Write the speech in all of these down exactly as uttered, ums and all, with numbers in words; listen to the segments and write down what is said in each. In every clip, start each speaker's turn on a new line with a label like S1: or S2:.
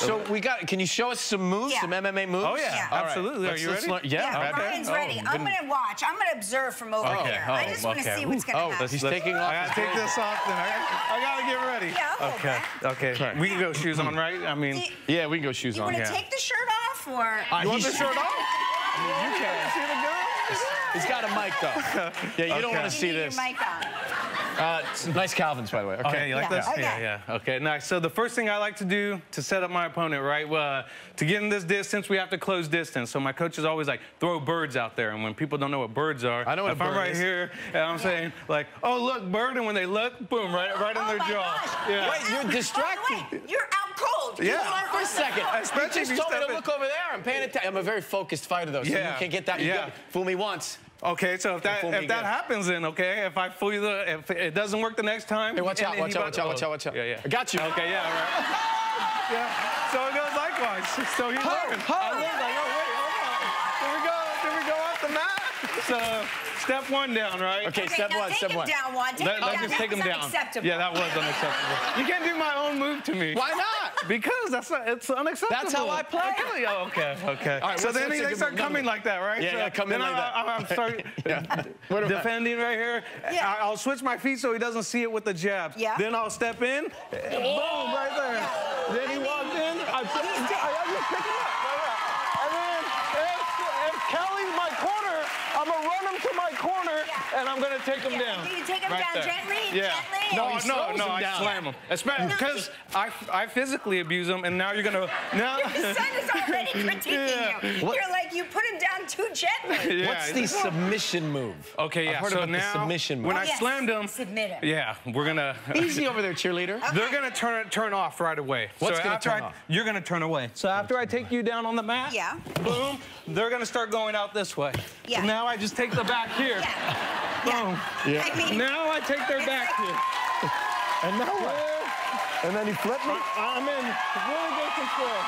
S1: So we got. Can you show us some moves,
S2: Yeah.
S1: some M M A moves?
S3: Oh yeah,
S2: Yeah.
S3: absolutely.
S1: Right.
S3: Are you
S1: let's,
S3: ready?
S1: let's yeah,
S2: Yeah,
S1: okay.
S2: Ryan's
S1: Oh,
S2: ready. I'm
S1: been-
S2: going to watch. I'm going to observe from over
S1: Okay.
S2: here.
S1: Oh,
S2: I just want to
S3: okay.
S2: see what's going to
S1: Oh,
S2: happen.
S1: he's taking off.
S3: I gotta take this off. Then I gotta, I gotta get ready.
S2: Yeah, I'll hold
S3: Okay.
S2: that.
S3: Okay.
S1: Okay.
S3: We can go shoes on, right? I mean,
S2: Do you,
S1: Yeah, we can go shoes
S2: you
S1: on.
S2: want to
S3: yeah.
S2: take the shirt off, or?
S3: uh, you want the
S1: he's-
S3: shirt off?
S1: You can.
S3: See the gun?
S1: He's got a mic though. Yeah, you don't
S3: Okay.
S1: want to see
S2: You need
S1: this.
S2: your mic on.
S1: Uh, nice Calvins, by the way. Okay.
S3: Okay, you like
S2: Yeah.
S3: this?
S2: Okay.
S3: Yeah, yeah. Okay, nice. So the first thing I like to do to set up my opponent, right? Well, uh, to get in this distance, we have to close distance. So my coach is always like, throw birds out there. And when people don't know what birds are,
S1: I know what
S3: if
S1: a
S3: I'm
S1: bird
S3: right
S1: is.
S3: here and I'm saying like, oh look, bird, and when they look, boom, right, right in
S2: Oh
S3: their
S2: my
S3: jaw.
S2: gosh.
S3: Yeah.
S1: Wait, you're
S2: By the
S1: distracting.
S2: way, you're out cold.
S3: Yeah.
S1: Hold on for a second.
S3: Especially
S1: you
S3: if
S1: just
S3: you
S1: told me
S3: step
S1: to
S3: in.
S1: look over there. I'm paying attention. I'm a very focused fighter, though, so
S3: Yeah.
S1: you can't get that. You
S3: Yeah.
S1: got- fool me once.
S3: Okay, so if that
S1: Fool me
S3: if that
S1: again.
S3: happens, then okay, if I fool you, the, if it doesn't work the next time.
S1: Hey, watch
S3: and-
S1: out,
S3: and
S1: watch
S3: he
S1: out, watch out,
S3: oh,
S1: watch out, watch out.
S3: Yeah, yeah.
S1: I got you.
S3: Okay, yeah, right. Yeah. So it goes likewise. So he
S1: Ho,
S3: learned.
S1: ho.
S3: I learned like, oh wait, hold on. Here we go. Here we go off the mat. So step one down, right?
S1: Okay,
S2: Okay,
S1: step
S2: now
S1: one,
S2: take
S1: step
S2: him
S1: one.
S2: down one. Take
S3: Let,
S2: him
S3: let's
S2: down.
S3: just
S2: That
S3: take him
S2: was
S3: down.
S2: unacceptable.
S3: Yeah, that was unacceptable. You can't do my own move to me.
S1: Why not?
S3: Because that's not, it's unacceptable.
S1: That's how I play.
S3: Okay, oh, okay, okay.
S1: All right,
S3: so
S1: what's-
S3: then
S1: what's a
S3: they
S1: good
S3: start
S1: move?
S3: coming like that, right?
S1: Yeah,
S3: so
S1: yeah, come in
S3: then
S1: like
S3: I,
S1: that.
S3: I, I'm start
S1: What about-
S3: defending right here.
S2: Yeah.
S3: I, I'll switch my feet so he doesn't see it with the jabs.
S2: Yeah.
S3: Then I'll step in. Boom, right there.
S2: Yeah.
S3: Then he walked in. I, I, I just pick him up. Right there. And then if, if Kelly's my corner, I'm going to run him to my corner,
S2: Yeah.
S3: and I'm going to take him
S2: Yeah.
S3: down.
S2: You take him
S3: right
S2: down
S3: there.
S2: gently,
S3: Yeah.
S2: gently.
S3: No,
S1: Oh, he
S3: no,
S1: slows
S3: no,
S1: him
S3: I
S1: down.
S3: slam him. Especially because I, I physically abuse him, and now you're going to... now.
S2: Your son is already critiquing
S3: Yeah.
S2: you.
S1: What?
S2: You're like, you put him down too gently.
S3: Yeah,
S1: What's the
S3: it's-
S1: submission move?
S3: Okay, yeah.
S1: I've heard
S3: so
S1: about
S3: now,
S1: the submission move.
S3: when I
S2: Yes,
S3: slammed him,
S2: submit him.
S3: yeah, we're gonna.
S1: Easy over there, cheerleader.
S3: They're gonna turn turn off right away.
S1: What's
S3: so
S1: gonna
S3: after
S1: turn
S3: I,
S1: off?
S3: You're gonna turn away. So after I take you down on the mat,
S2: Yeah.
S3: boom, they're gonna start going out this way.
S2: Yeah.
S3: Now I just take the back here.
S2: Yeah.
S3: Boom.
S1: Yeah.
S2: I mean,
S3: Now I take their
S2: It's
S3: back
S2: like-
S3: here.
S1: And now what? And then he flipped me?
S3: I- I'm in really good control.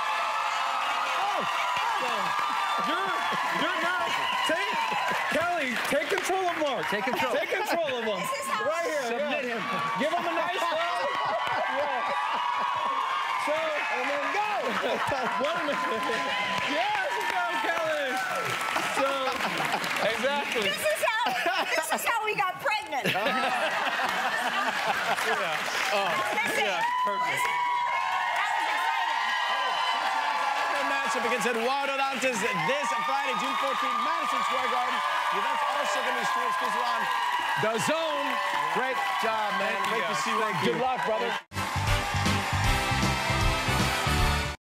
S3: Oh, so you're you're now take Kelly, take control of Mark. Take control. Take control of him.
S2: This is how-
S3: right here.
S1: Submit
S3: yeah.
S1: him.
S3: Give him a nice throw. Yeah. So and then go. One minute. Yes, go Kelly. So exactly.
S2: this is how this is how we got pregnant.
S3: Yeah.
S2: Listen,
S3: Yeah, perfect.
S2: listen. That was exciting.
S1: The matchup against Eduardo Dantas this Friday, June fourteenth, Madison Square Garden. The event's also going to be streamed exclusively on The Zone. Great job, man.
S3: Thank you,
S1: Great to
S3: guys.
S1: see you.
S3: Thank
S1: Good
S3: you.
S1: luck, brother.